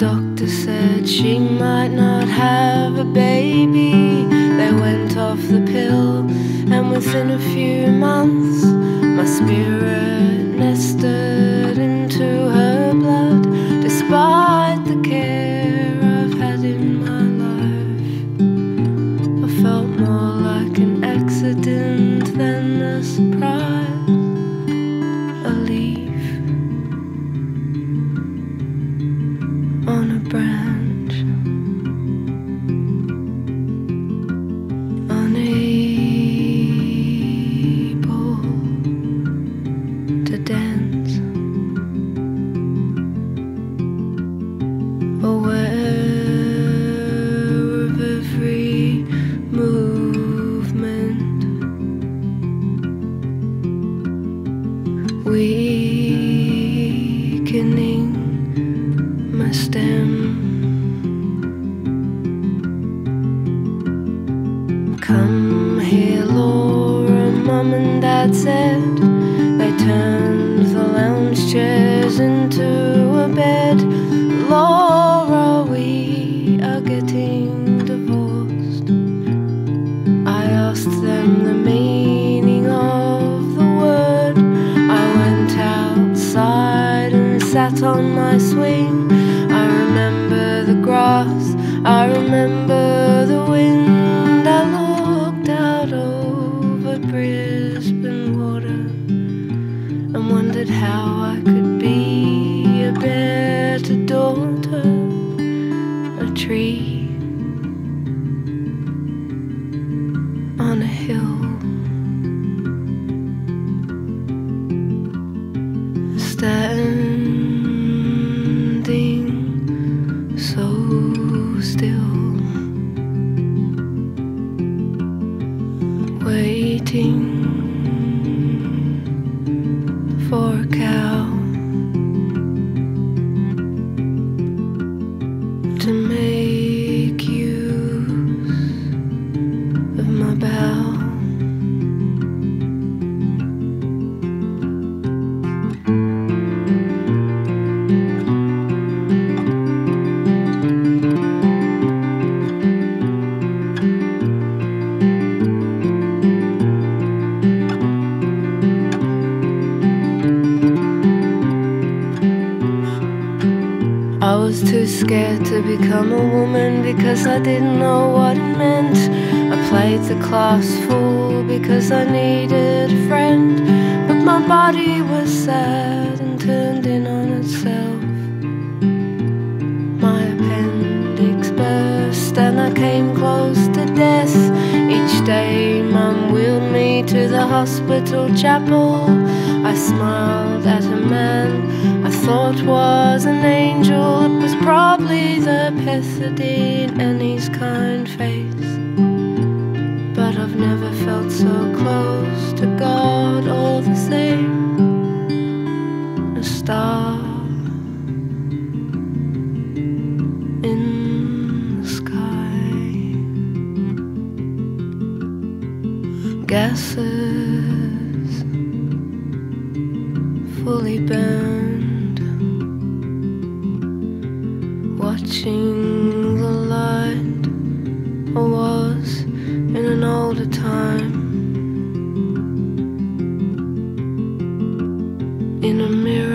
doctor said she might not have a baby. They went off the pill, and within a few months my spirit nested into her blood. Despite the care I've had in my life, I felt more like an accident than a surprise. A leaf on a branch, unable to dance, aware of every movement, weakening my stem. Come here, Laura, Mum and Dad said. They turned the lounge chairs into a bed. Laura, we are getting divorced. I asked them the meaning of the word. I went outside and sat on my swing. I remember the grass, I remember the wind. I looked out over Brisbane water and wondered how I could be a better daughter. A tree on a hill, standing so still, waiting for a cow to make use of my bow. I was too scared to become a woman because I didn't know what it meant. I played the class fool because I needed a friend. But my body was sad and turned in on itself. My appendix burst and I came close to death. Each day Mum wheeled me to the hospital chapel. I smiled at a man I thought was an angel. It was probably the pethidine in his kind face. But I've never felt so close to God all the same. A star in the sky, gases fully burned, watching the light. I was in an older time, in a mirror